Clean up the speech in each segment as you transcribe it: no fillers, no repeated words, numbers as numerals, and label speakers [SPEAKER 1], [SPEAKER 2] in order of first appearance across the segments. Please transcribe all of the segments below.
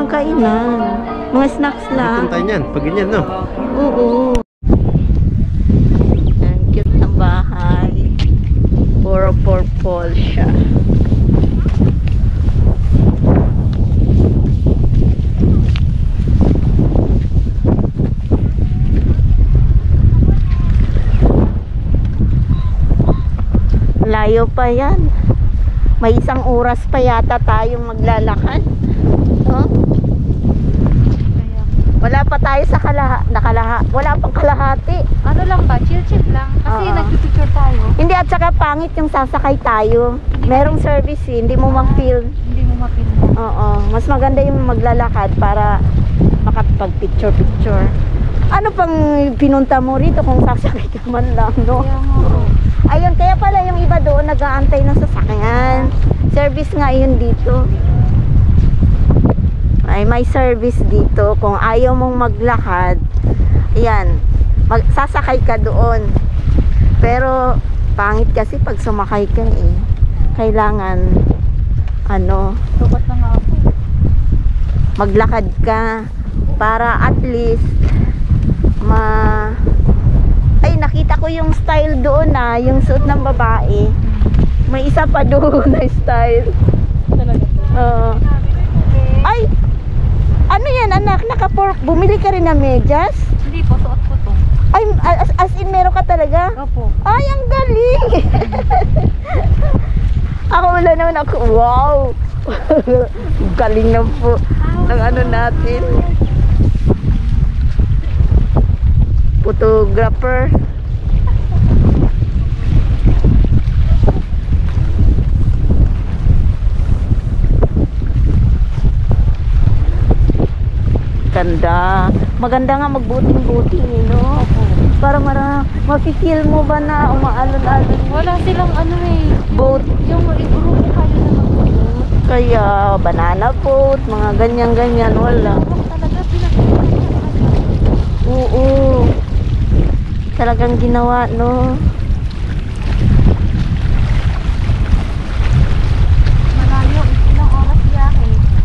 [SPEAKER 1] kainan. Mga snacks lang.
[SPEAKER 2] Dito tayo niyan, pag ganyan, no?
[SPEAKER 1] Oo. Ang cute ng bahay. Puro purple siya. Layo pa yan. May isang oras pa yata tayong maglalakad. No? Wala pa tayo sa wala pang kalahati.
[SPEAKER 3] Ano lang ba? Chill-chill lang. Kasi nagpipicture tayo.
[SPEAKER 1] Hindi, at saka pangit yung sasakay tayo. Merong service eh. Hindi mo ma-feel.
[SPEAKER 3] Hindi mo mapil.
[SPEAKER 1] Oo. Mas maganda yung maglalakad para makapag-picture-picture. Ano pang pinunta mo rito kung sasakay ka man lang, no? Ayun, kaya pala yung iba doon nag-aantay ng sasakyan. Service nga yun dito. Ay, may service dito. Kung ayaw mong maglakad, ayan, sasakay ka doon. Pero, pangit kasi pag sumakay ka eh. Kailangan,
[SPEAKER 3] Tubat na nga ako.
[SPEAKER 1] maglakad ka para at least ay, nakita ko yung style doon yung suot ng babae. May isa pa doon na style.
[SPEAKER 3] Talaga po.
[SPEAKER 1] Ay! Ano yan, anak? Bumili ka rin ng medyas?
[SPEAKER 3] Hindi po, suot ko to.
[SPEAKER 1] Ay, as in, meron ka talaga?
[SPEAKER 3] Opo.
[SPEAKER 1] Ay, ang galing! Ako wala naman ako. Wow! Galing na po ng ano natin. Photographer. Ganda. Maganda nga magbuting-buting, no? Para mafe-feel mo ba na umaalon-alon?
[SPEAKER 3] Wala silang
[SPEAKER 1] Boat.
[SPEAKER 3] Yung igrupo kayo na mag-boat.
[SPEAKER 1] Kaya banana boat, mga ganyan-ganyan, wala.
[SPEAKER 3] Talaga, pinag-boat.
[SPEAKER 1] Oo. Talagang ginawa, no?
[SPEAKER 3] Malayo, ilang oras biyahe?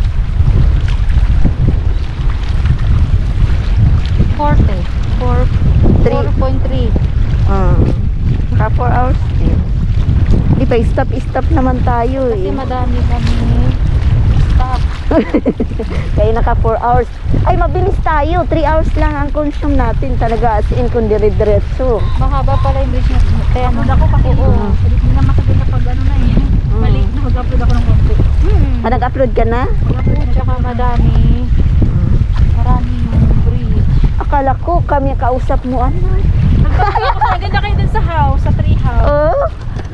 [SPEAKER 3] 4.3.
[SPEAKER 1] Ka 4 hours din. Di pa, stop naman tayo
[SPEAKER 3] Kasi
[SPEAKER 1] eh.
[SPEAKER 3] madami kami stop.
[SPEAKER 1] Kaya naka 4 hours. Ay, mabilis tayo. 3 hours lang ang consume natin talaga, as in kung dire-diretso.
[SPEAKER 3] Mahaba pala yung bridge niya. Kaya ako kasi hindi na matagal na pag mali na mag-upload ako ng konti.
[SPEAKER 1] Nag-upload ka na?
[SPEAKER 3] Mag-upload tsaka maraming bridge.
[SPEAKER 1] Akala ko kami kausap mo, ano?
[SPEAKER 3] Maganda kayo dun sa house, sa tree house.
[SPEAKER 1] Oh.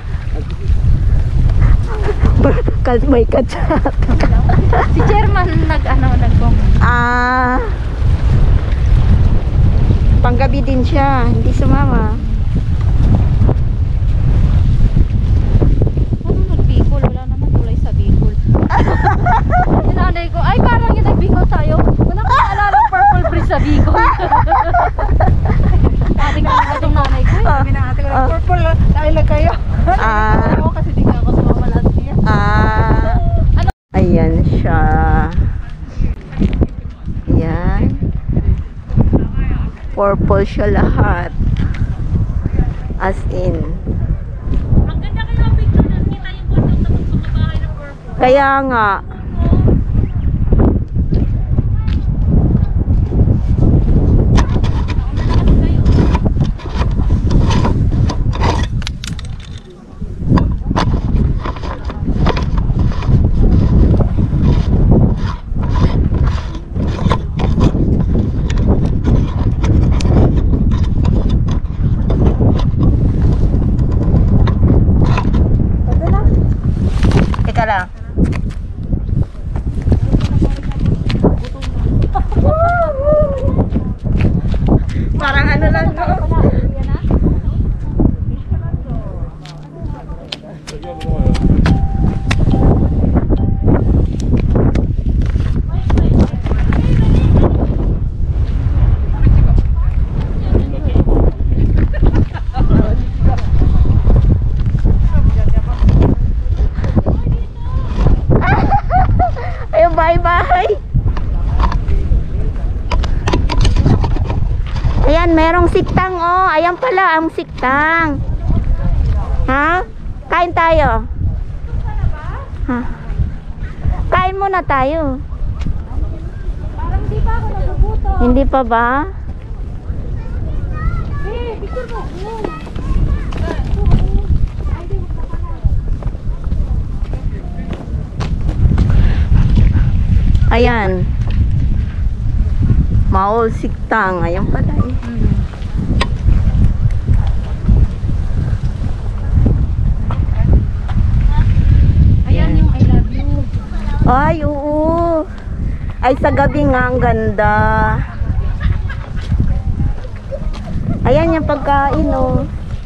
[SPEAKER 1] May kachat.
[SPEAKER 3] Si chairman nag-comment.
[SPEAKER 1] Panggabi din siya, hindi sumama.
[SPEAKER 3] Ano nag-Bicol? Wala naman tulay sa Bicol. Yung nanay ko, ay parang yung nag-Bicol tayo. Wala kang naalala ng Purple Bridge sa Bicol. Ate ko na itong nanay ko. Sabi na ate ko na purple, dahil lang kayo. Kasi di nga ako sumama last year.
[SPEAKER 1] Ayan siya. Ayan. Purple siya lahat. As in.
[SPEAKER 3] Ang ganda kayo ang picture na kita yung bundok na pagpapakabahay ng purple.
[SPEAKER 1] Kaya nga. Teka lang. Parang ano lang to. Ayun, bye-bye. siktang, oh. Ayan pala, ang siktang. Ha? Kain tayo. Ha? Kain muna tayo.
[SPEAKER 3] Parang di pa ako nagugutom.
[SPEAKER 1] Hindi pa ba?
[SPEAKER 3] Picture mo.
[SPEAKER 1] Ayan. Maol siktang. Ayan pala eh.
[SPEAKER 3] Ayan yung I love you.
[SPEAKER 1] Ay, oo. Ay, sa gabi nga ang ganda. Ayan yung pagkain, oh.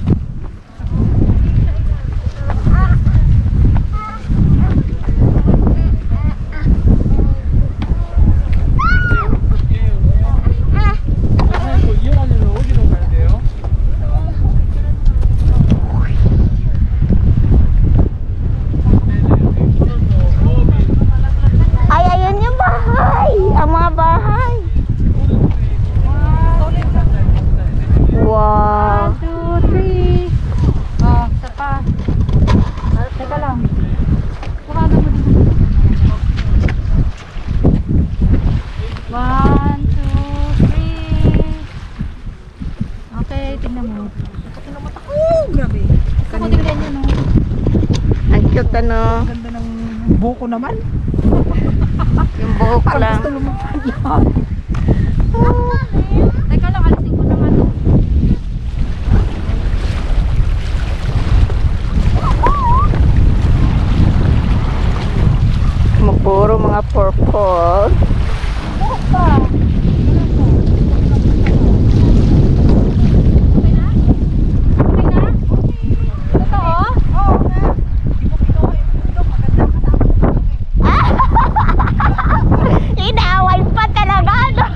[SPEAKER 1] Ay, ayun yung bahay. Ang mga bahay. Wow.
[SPEAKER 3] 1, 2, 3. Oh, isa pa. Teka lang. Bukagan mo dito. 1, 2, 3. Okay, tingnan mo.
[SPEAKER 2] Grabe.
[SPEAKER 3] Gusto ko tingnan yun, no?
[SPEAKER 1] Ang cute, ano.
[SPEAKER 2] Ganda ng buko naman.
[SPEAKER 1] Yung buhok lang.
[SPEAKER 2] Gusto lumapad yan.
[SPEAKER 3] Teka lang, alisin ko naman, no?
[SPEAKER 1] Puro mga purple.
[SPEAKER 3] Buhok pa. Okay na? Okay na? Totoo?
[SPEAKER 2] Oo nga.
[SPEAKER 1] Inaway pa talaga, no?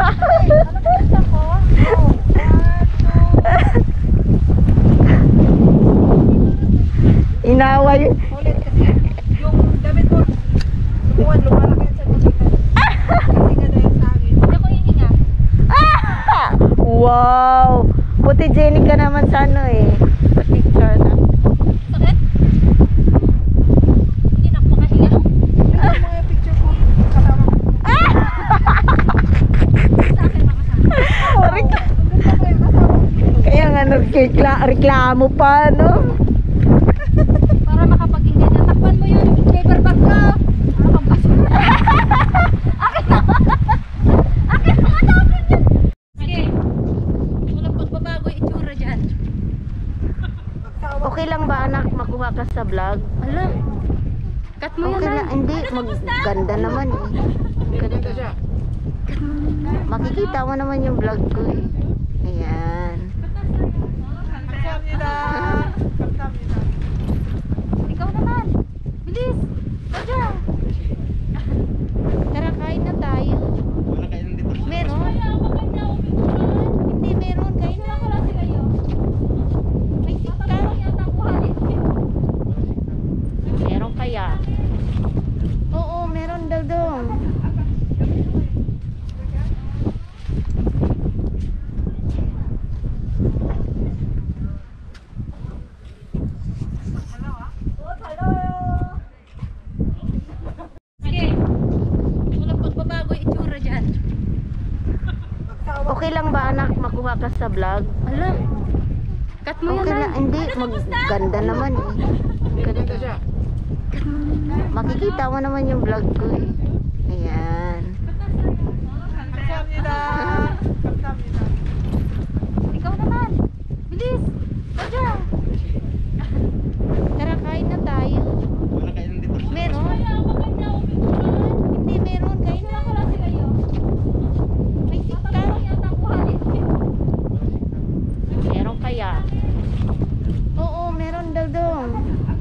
[SPEAKER 1] Inaway.
[SPEAKER 2] Ulit kasi yung damit mo, lumuan, lumalaki sa kapitan. Kasi nga dahil sa akin.
[SPEAKER 3] Hindi ko hihinga.
[SPEAKER 1] Wow. Puti Jenny ka naman sa ano eh. Picture na.
[SPEAKER 3] Sakit? Hindi na ako makahinga.
[SPEAKER 2] Yung mga picture ko, kasama ko.
[SPEAKER 3] Sa akin makasama.
[SPEAKER 2] Ganda ko yung kasama ko.
[SPEAKER 1] Kaya nga reklamo pa, no?
[SPEAKER 3] Para makapaghinga niya. Takpan mo yung paper bag ko. Ano kang basura? Akin na! Akin na! Matapon yun! Sige. Walang pagbabago yung itsura dyan.
[SPEAKER 1] Okay lang ba anak makuha ka sa vlog?
[SPEAKER 3] Ala. Cut mo
[SPEAKER 1] Okay
[SPEAKER 3] yan,
[SPEAKER 1] lang, hindi. Maganda naman eh. Ganda siya. Makikita mo naman yung vlog ko eh. Ayan.
[SPEAKER 2] Kamsahamnida. Kamsahamnida.
[SPEAKER 3] Ikaw naman. Bilis. Raja.
[SPEAKER 1] Tara, kain na tayo. Meron? Hindi, meron. Kain na. May sikta. Meron kaya? Oo, meron daw doon.
[SPEAKER 3] Sige. Walang pagbabago yung itsura dyan.
[SPEAKER 1] Okay lang ba anak makuha ka sa vlog?
[SPEAKER 3] Ala. Cut mo
[SPEAKER 1] Okay
[SPEAKER 3] yan,
[SPEAKER 1] lang, hindi. Maganda naman eh. Ganda siya. Makikita mo naman yung vlog ko eh. Ayan.
[SPEAKER 2] Kamsahamnida. Kamsahamnida.
[SPEAKER 3] Ikaw naman. Bilis. Raja.
[SPEAKER 1] Tara, kain na tayo. Meron? Hindi, meron. Kain na. May sikta. Meron kaya? Oo, meron daw doon.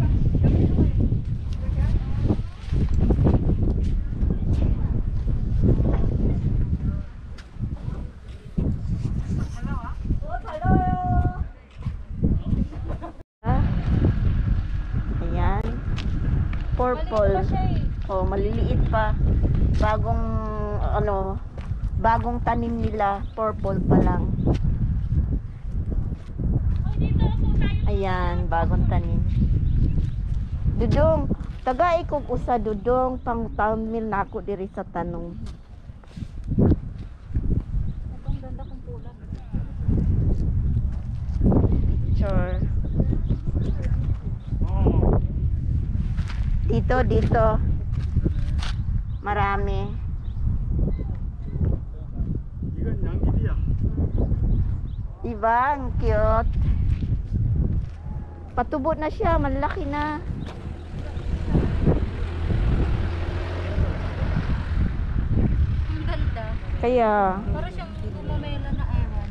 [SPEAKER 1] Ayan. Purple. Oh, maliliit pa. Bagong bagong tanim nila, purple pa lang. Ayan, bagong tanim. Dudong, taga ikog usa dudong pang tamil na ako diri sa tanong.
[SPEAKER 3] Ito ang ganda kong pula.
[SPEAKER 1] Sure. Dito. Marami.
[SPEAKER 4] 이건 양귀비야.
[SPEAKER 1] Diba? Ang cute. Patubot na siya, malaki na.
[SPEAKER 3] Ang ganda.
[SPEAKER 1] Kaya,
[SPEAKER 3] Para siyang gumamela na ewan.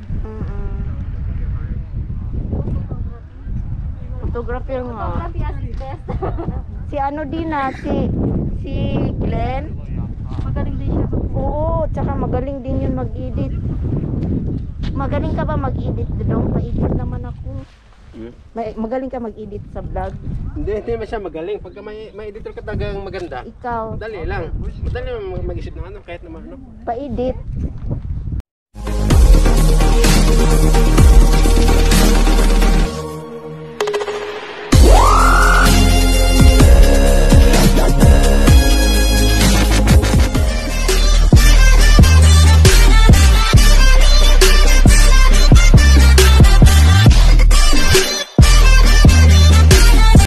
[SPEAKER 1] photographer nga.
[SPEAKER 3] Photography as it best.
[SPEAKER 1] Si ano din na, si Glenn.
[SPEAKER 3] Magaling din siya.
[SPEAKER 1] Oo, tsaka magaling din yun mag-edit. Magaling ka ba mag-edit doon? Pa-edit naman ako. Magaling ka mag-edit sa vlog.
[SPEAKER 4] Hindi naman siya magaling. Pagka may editor ka talagang maganda,
[SPEAKER 1] Ikaw,
[SPEAKER 4] madali lang. Madali lang mag-isip ng ano, kahit naman ano.
[SPEAKER 1] pa-edit.